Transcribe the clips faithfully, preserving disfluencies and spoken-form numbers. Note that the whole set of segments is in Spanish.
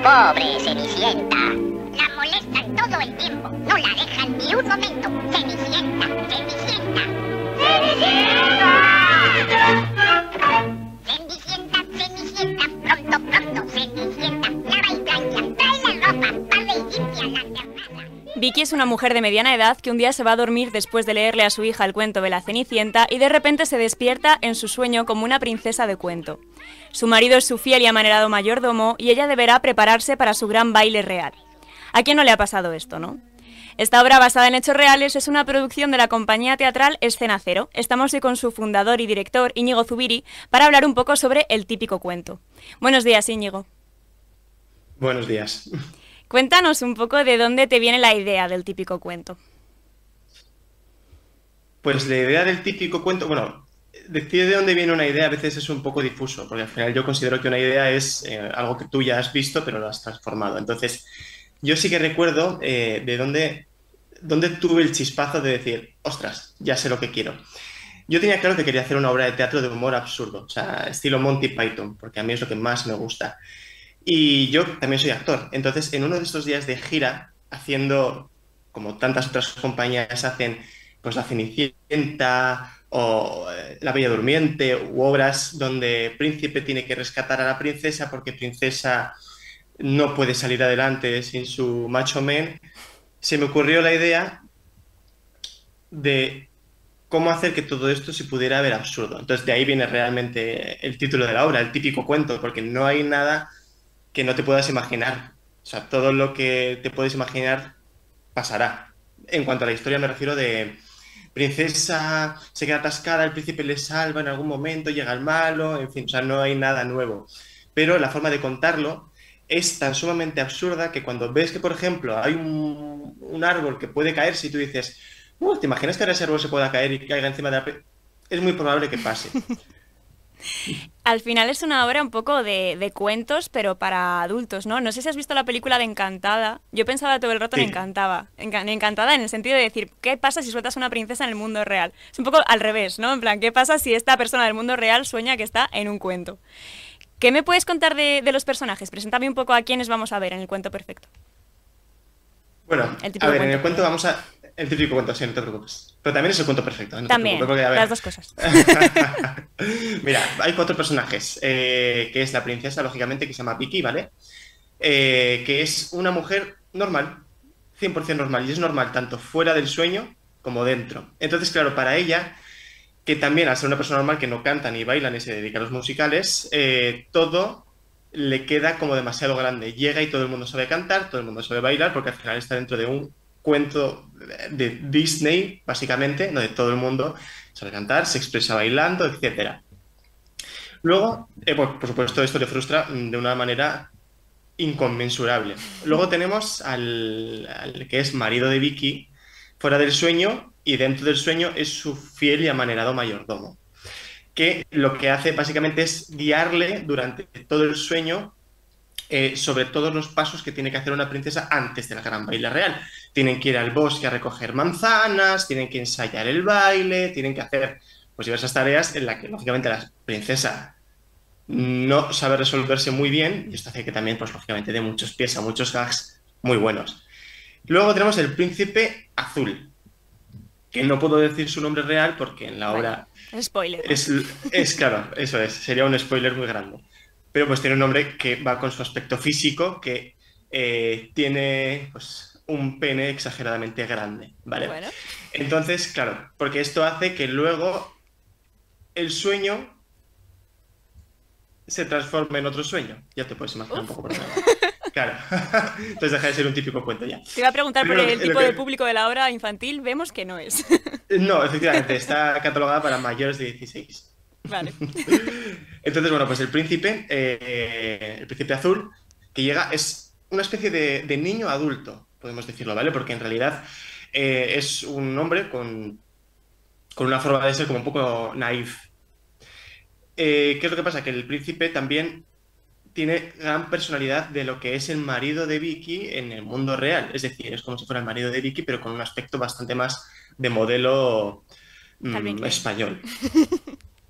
Pobre Cenicienta. La molestan todo el tiempo. No la dejan ni un momento. Cenicienta, Cenicienta. ¡Cenicienta! Cenicienta, Cenicienta. Pronto, pronto, Cenicienta. Lava y plancha. Trae la ropa. Barre y limpia la terraza. Vicky es una mujer de mediana edad que un día se va a dormir después de leerle a su hija el cuento de la Cenicienta y de repente se despierta en su sueño como una princesa de cuento. Su marido es su fiel y amanerado mayordomo y ella deberá prepararse para su gran baile real. ¿A quién no le ha pasado esto, no? Esta obra, basada en hechos reales, es una producción de la compañía teatral Escena Cero. Estamos hoy con su fundador y director, Íñigo Zubiri, para hablar un poco sobre el típico cuento. Buenos días, Íñigo. Buenos días. Cuéntanos un poco de dónde te viene la idea del típico cuento. Pues la idea del típico cuento, bueno, decir de dónde viene una idea a veces es un poco difuso, porque al final yo considero que una idea es eh, algo que tú ya has visto, pero lo has transformado. Entonces, yo sí que recuerdo eh, de dónde, dónde tuve el chispazo de decir, ostras, ya sé lo que quiero. Yo tenía claro que quería hacer una obra de teatro de humor absurdo, o sea, estilo Monty Python, porque a mí es lo que más me gusta. Y yo también soy actor. Entonces, en uno de estos días de gira, haciendo, como tantas otras compañías hacen, pues La Cenicienta o eh, La Bella Durmiente, u obras donde príncipe tiene que rescatar a la princesa porque princesa no puede salir adelante sin su macho men, se me ocurrió la idea de cómo hacer que todo esto se pudiera ver absurdo. Entonces, de ahí viene realmente el título de la obra, el típico cuento, porque no hay nada que no te puedas imaginar. O sea, todo lo que te puedes imaginar pasará. En cuanto a la historia me refiero de princesa se queda atascada, el príncipe le salva en algún momento, llega el malo, en fin, o sea, no hay nada nuevo. Pero la forma de contarlo es tan sumamente absurda que cuando ves que, por ejemplo, hay un, un árbol que puede caerse y tú dices, uh, ¿te imaginas que ahora ese árbol se pueda caer y caiga encima de la... Es muy probable que pase. Al final es una obra un poco de, de cuentos, pero para adultos, ¿no? No sé si has visto la película de Encantada. Yo pensaba todo el rato en Sí. Encantaba. Enca- Encantada en el sentido de decir, ¿qué pasa si sueltas a una princesa en el mundo real? Es un poco al revés, ¿no? En plan, ¿qué pasa si esta persona del mundo real sueña que está en un cuento? ¿Qué me puedes contar de, de los personajes? Preséntame un poco a quiénes vamos a ver en el cuento perfecto. Bueno, El típico a ver, en cuento. el cuento vamos a... El típico cuento, sí, no te preocupes. Pero también es el cuento perfecto, ¿eh? No te También, preocupes, porque, a ver, las dos cosas. Mira, hay cuatro personajes, eh, que es la princesa, lógicamente, que se llama Vicky, ¿vale? Eh, que es una mujer normal, cien por ciento normal, y es normal tanto fuera del sueño como dentro. Entonces, claro, para ella, que también al ser una persona normal que no canta ni baila ni se dedica a los musicales, eh, todo le queda como demasiado grande. Llega y todo el mundo sabe cantar, todo el mundo sabe bailar, porque al final está dentro de un cuento de Disney, básicamente, donde todo el mundo sabe cantar, se expresa bailando, etcétera. Luego, eh, por, por supuesto, esto le frustra de una manera inconmensurable. Luego tenemos al, al que es marido de Vicky, fuera del sueño, y dentro del sueño es su fiel y amanerado mayordomo, que lo que hace básicamente es guiarle durante todo el sueño eh, sobre todos los pasos que tiene que hacer una princesa antes del gran baile real. Tienen que ir al bosque a recoger manzanas, tienen que ensayar el baile, tienen que hacer pues diversas tareas en las que lógicamente la princesa no sabe resolverse muy bien, y esto hace que también, pues lógicamente, dé muchos pies a muchos gags muy buenos. Luego tenemos el príncipe azul, que no puedo decir su nombre real porque en la Vale, obra es spoiler. ¿no? es, es claro, eso es, sería un spoiler muy grande. Pero pues tiene un nombre que va con su aspecto físico, que eh, tiene pues un pene exageradamente grande, ¿vale? Bueno. Entonces, claro, porque esto hace que luego el sueño se transforme en otro sueño. Ya te puedes imaginar un poco por qué. Claro. Entonces deja de ser un típico cuento ya. Te iba a preguntar Pero por lo el que- tipo lo que- de público de la obra infantil, vemos que no es. No, efectivamente, está catalogada para mayores de dieciséis. Vale. Entonces, bueno, pues el príncipe, eh, el príncipe azul, que llega, es una especie de, de niño adulto, podemos decirlo, ¿vale? Porque en realidad eh, es un hombre con, con una forma de ser como un poco naif. Eh, ¿qué es lo que pasa? Que el príncipe también tiene gran personalidad de lo que es el marido de Vicky en el mundo real. Es decir, es como si fuera el marido de Vicky, pero con un aspecto bastante más de modelo Calvin mm, Klein. español.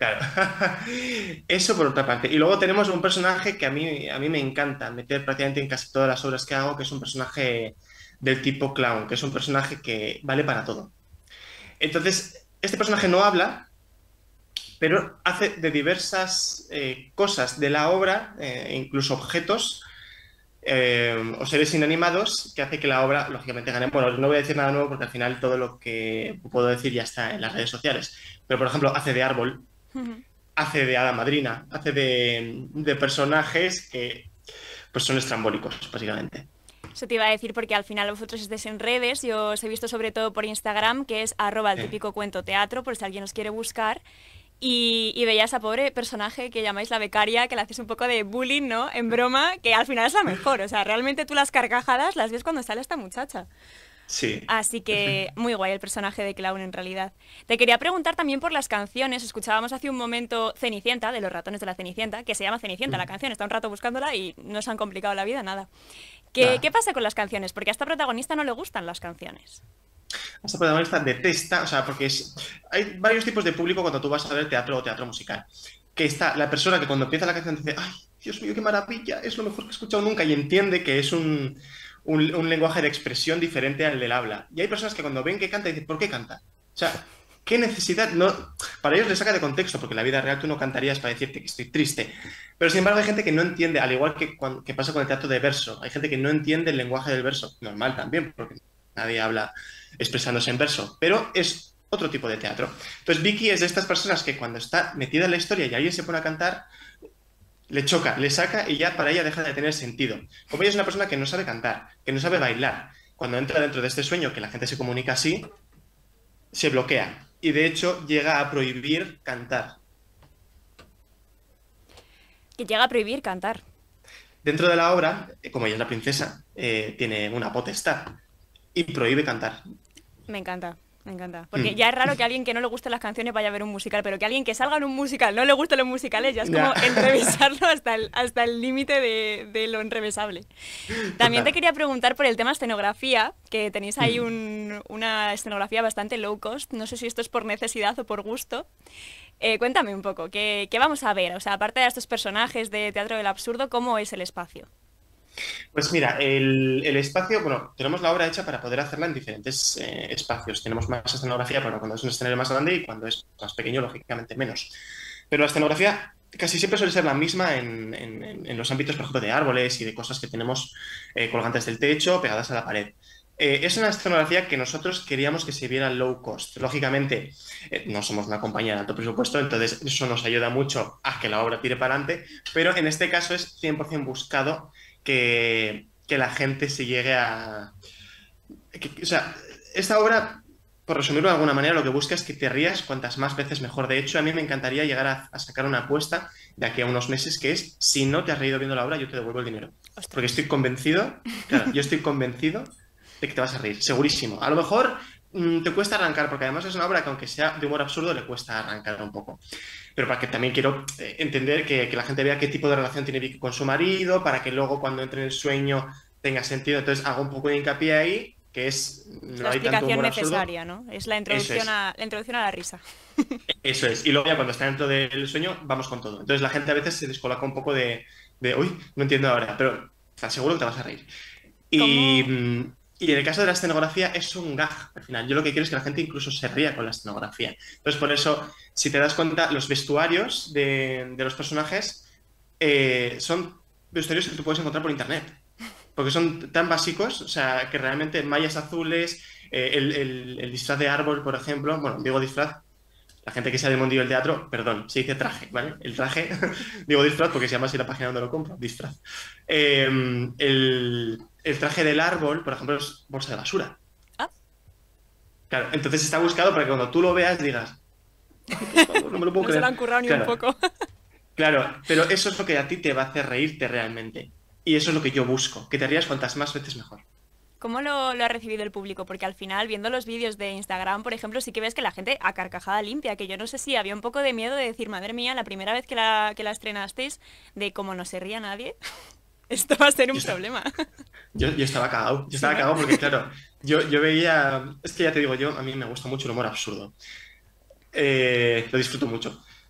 Claro. Eso por otra parte. Y luego tenemos un personaje que a mí, a mí me encanta meter prácticamente en casi todas las obras que hago, que es un personaje del tipo clown, que es un personaje que vale para todo. Entonces, este personaje no habla, pero hace de diversas eh, cosas de la obra, eh, incluso objetos eh, o seres inanimados, que hace que la obra, lógicamente, gane. Bueno, no voy a decir nada nuevo porque al final todo lo que puedo decir ya está en las redes sociales. Pero, por ejemplo, hace de árbol, hace de hada madrina, hace de, de personajes que pues son estrambólicos, básicamente. Eso te iba a decir porque al final vosotros estáis en redes, yo os he visto sobre todo por Instagram, que es arroba el Sí. típico cuento teatro, por si alguien os quiere buscar. Y, y veía a esa pobre personaje que llamáis la becaria, que le haces un poco de bullying, ¿no? En broma, que al final es la mejor. O sea, realmente tú las carcajadas las ves cuando sale esta muchacha. Sí. Así que muy guay el personaje de clown en realidad. Te quería preguntar también por las canciones. Escuchábamos hace un momento Cenicienta, de los ratones de la Cenicienta, que se llama Cenicienta la canción. Está un rato buscándola y no se han complicado la vida, nada. ¿Qué, Nada. ¿Qué pasa con las canciones? Porque a esta protagonista no le gustan las canciones. Esta protagonista detesta, o sea, porque es, hay varios tipos de público cuando tú vas a ver teatro o teatro musical. Que está la persona que cuando empieza la canción dice, ¡ay, Dios mío, qué maravilla! Es lo mejor que he escuchado nunca y entiende que es un, un, un lenguaje de expresión diferente al del habla. Y hay personas que cuando ven que canta dicen, ¿por qué canta? O sea, ¿qué necesidad? No, para ellos les saca de contexto, porque en la vida real tú no cantarías para decirte que estoy triste. Pero sin embargo hay gente que no entiende, al igual que, cuando, que pasa con el teatro de verso. Hay gente que no entiende el lenguaje del verso. Normal también, porque nadie habla expresándose en verso, pero es otro tipo de teatro. Entonces Vicky es de estas personas que cuando está metida en la historia y alguien se pone a cantar, le choca, le saca y ya para ella deja de tener sentido. Como ella es una persona que no sabe cantar, que no sabe bailar, cuando entra dentro de este sueño que la gente se comunica así, se bloquea y de hecho llega a prohibir cantar. Que llega a prohibir cantar. Dentro de la obra, como ella es la princesa, eh, tiene una potestad y prohíbe cantar. Me encanta, me encanta. Porque Mm. ya es raro que a alguien que no le gusten las canciones vaya a ver un musical, pero que a alguien que salga en un musical no le gusten los musicales ya es como Ya. enrevesarlo hasta el hasta el límite de, de lo enrevesable. También te Total. quería preguntar por el tema escenografía, que tenéis ahí un- una escenografía bastante low cost. No sé si esto es por necesidad o por gusto. Eh, cuéntame un poco, ¿qué, ¿qué vamos a ver? O sea, aparte de estos personajes de Teatro del Absurdo, ¿cómo es el espacio? Pues mira, el, el espacio, bueno, tenemos la obra hecha para poder hacerla en diferentes eh, espacios. Tenemos más escenografía para cuando es un escenario más grande y cuando es más pequeño, lógicamente, menos. Pero la escenografía casi siempre suele ser la misma en, en- en- en los ámbitos, por ejemplo, de árboles y de cosas que tenemos eh, colgantes del techo, pegadas a la pared. Eh, es una escenografía que nosotros queríamos que se viera low cost. Lógicamente, eh, no somos una compañía de alto presupuesto, entonces eso nos ayuda mucho a que la obra tire para adelante, pero en este caso es cien por ciento buscado que, que la gente se llegue a... que- o sea, esta obra, por resumirlo de alguna manera, lo que busca es que te rías cuantas más veces mejor. De hecho, a mí me encantaría llegar a, a sacar una apuesta de aquí a unos meses, que es, si no te has reído viendo la obra, yo te devuelvo el dinero. Ostras. Porque estoy convencido, claro, yo estoy convencido de que te vas a reír, segurísimo. A lo mejor mm, te cuesta arrancar, porque además es una obra que aunque sea de humor absurdo, le cuesta arrancar un poco. Pero para que también quiero eh, entender que, que la gente vea qué tipo de relación tiene Vicky con su marido, para que luego cuando entre en el sueño tenga sentido. Entonces hago un poco de hincapié ahí, que es, no La hay tanto explicación humor absurdo. necesaria, ¿no? Es la introducción, Eso es. a, la introducción a la risa. Eso es. Y luego ya cuando está dentro del sueño, vamos con todo. Entonces la gente a veces se descoloca un poco de, de uy, no entiendo ahora, pero te aseguro que te vas a reír. Y, ¿Cómo? mm, y en el caso de la escenografía es un gag al final. Yo lo que quiero es que la gente incluso se ría con la escenografía. Entonces por eso, si te das cuenta, los vestuarios de, de los personajes eh, son vestuarios que tú puedes encontrar por internet. Porque son tan básicos, o sea, que realmente mallas azules, eh, el, el- el disfraz de árbol, por ejemplo, bueno, digo disfraz, la gente que sea del mundillo del teatro, perdón, se dice traje, ¿vale? El traje, digo disfraz porque se llama así la página donde lo compro, disfraz. Eh, el, el traje del árbol, por ejemplo, es bolsa de basura. Ah. Claro, entonces está buscado para que cuando tú lo veas digas, "Ay, por favor, no me lo puedo No se creer". lo han currado ni Claro. un poco. Claro, pero eso es lo que a ti te va a hacer reírte realmente. Y eso es lo que yo busco, que te rías cuantas más veces mejor. ¿Cómo lo, lo ha recibido el público? Porque al final, viendo los vídeos de Instagram, por ejemplo, sí que ves que la gente a carcajada limpia, que yo no sé si había un poco de miedo de decir, madre mía, la primera vez que la, que la estrenasteis, de cómo no se ría nadie, esto va a ser un Yo estaba- problema. Yo, yo estaba cagado, yo estaba Sí, ¿no? cagado porque, claro, yo, yo veía. Es que ya te digo, yo a mí me gusta mucho el humor absurdo. Eh, lo disfruto mucho.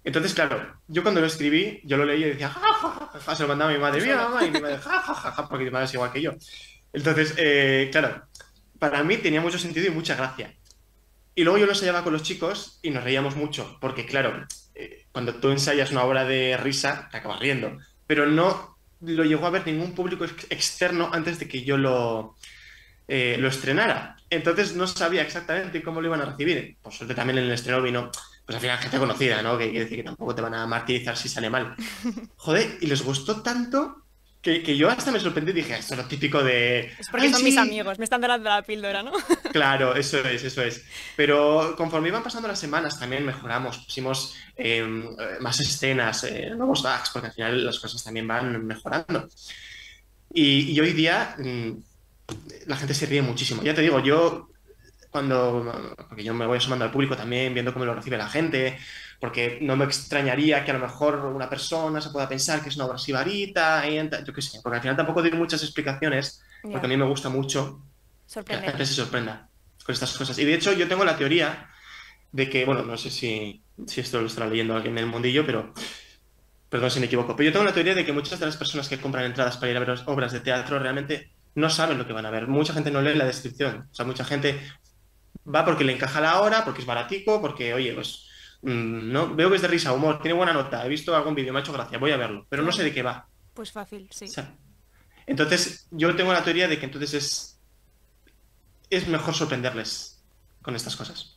Entonces, claro, yo cuando lo escribí, yo lo leí y decía, ja, ja, ja, ja, ja, se lo mandaba a mi madre, mira, mamá, y mi madre, ja, ja, ja, ja, porque mi madre es igual que yo. Entonces, eh, claro, para mí tenía mucho sentido y mucha gracia. Y luego yo lo ensayaba con los chicos y nos reíamos mucho, porque claro, eh, cuando tú ensayas una obra de risa, te acabas riendo, pero no lo llegó a ver ningún público ex- externo antes de que yo lo, eh, lo estrenara. Entonces no sabía exactamente cómo lo iban a recibir. Por suerte también en el estreno vino, pues al final gente conocida, ¿no? Que quiere decir que tampoco te van a martirizar si sale mal. Joder, y les gustó tanto que, que yo hasta me sorprendí y dije, esto es lo típico de... Es porque "Ay, son mis sí". amigos, me están dando la píldora, ¿no? Claro, eso es, eso es. Pero conforme iban pasando las semanas también mejoramos, pusimos eh, más escenas, eh, nuevos gags, porque al final las cosas también van mejorando. Y, y hoy día mm, la gente se ríe muchísimo. Ya te digo, yo cuando, porque yo me voy asomando al público también, viendo cómo lo recibe la gente, porque no me extrañaría que a lo mejor una persona se pueda pensar que es una obra sibarita, y ent- yo qué sé, porque al final tampoco doy muchas explicaciones, porque Ya, a mí me gusta mucho que la sorprender. gente se sorprenda con estas cosas. Y de hecho yo tengo la teoría de que, bueno, no sé si, si esto lo estará leyendo alguien en el mundillo, pero perdón si me equivoco, pero yo tengo la teoría de que muchas de las personas que compran entradas para ir a ver obras de teatro realmente no saben lo que van a ver. Mucha gente no lee la descripción. O sea, mucha gente va porque le encaja la hora, porque es baratico, porque, oye, pues, mm, no, veo que es de risa, humor, tiene buena nota, he visto algún vídeo, me ha hecho gracia, voy a verlo, pero no sé Claro. de qué va. Pues fácil, O sí. sea, entonces, yo tengo la teoría de que entonces es, es mejor sorprenderles con estas cosas.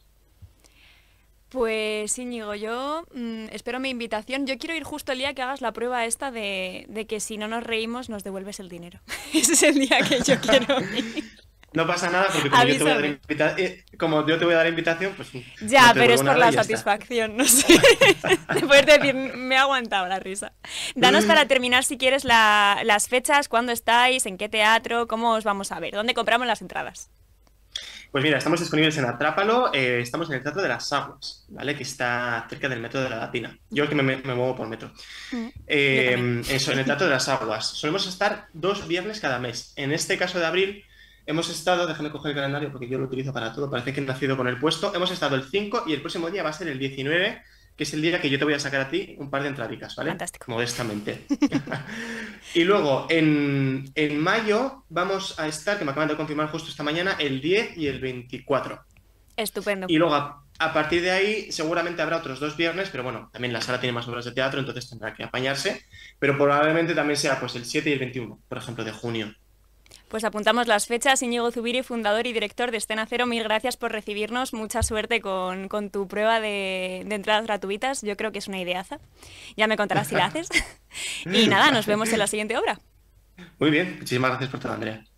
Pues Íñigo, yo mm, espero mi invitación. Yo quiero ir justo el día que hagas la prueba esta de, de que si no nos reímos nos devuelves el dinero. Ese es el día que yo quiero ir. No pasa nada porque como yo te voy a dar Avísame. invita- eh, como yo te voy a dar invitación, pues Ya, no te pero es devuelvo por nada la y ya está. satisfacción, no sé. De poder decir, me ha aguantado la risa. Danos para terminar, si quieres, la- las fechas, cuándo estáis, en qué teatro, cómo os vamos a ver, dónde compramos las entradas. Pues mira, estamos disponibles en Atrápalo, eh, estamos en el Teatro de las Aguas, ¿vale? Que está cerca del Metro de la Latina. Yo es que me, me- me muevo por metro. Mm, yo también. Eh, eso, en el Teatro de las Aguas. Solemos estar dos viernes cada mes. En este caso de abril hemos estado, déjame coger el calendario porque yo lo utilizo para todo, parece que he nacido con el puesto. Hemos estado el cinco y el próximo día va a ser el diecinueve, que es el día que yo te voy a sacar a ti un par de entradicas, ¿vale? Fantástico. Modestamente. Y luego, en, en mayo vamos a estar, que me acaban de confirmar justo esta mañana, el diez y el veinticuatro. Estupendo. Y luego, a, a partir de ahí, seguramente habrá otros dos viernes, pero bueno, también la sala tiene más obras de teatro, entonces tendrá que apañarse. Pero probablemente también sea pues el siete y el veintiuno, por ejemplo, de junio. Pues apuntamos las fechas. Íñigo Zubiri, fundador y director de Escena Cero, mil gracias por recibirnos. Mucha suerte con, con tu prueba de, de entradas gratuitas. Yo creo que es una ideaza. Ya me contarás si la haces. Y nada, nos vemos en la siguiente obra. Muy bien, muchísimas gracias por todo, Andrea.